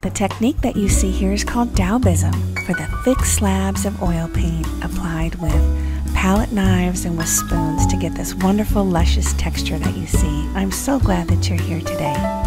The technique that you see here is called Daubism, for the thick slabs of oil paint applied with palette knives and with spoons to get this wonderful luscious texture that you see. I'm so glad that you're here today.